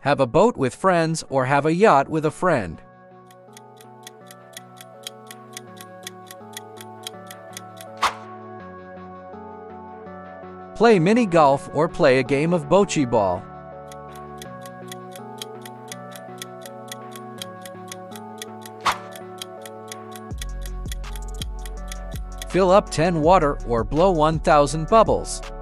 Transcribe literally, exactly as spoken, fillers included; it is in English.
Have a boat with friends or have a yacht with a friend. Play mini golf or play a game of bocce ball. Fill up ten water or blow one thousand bubbles.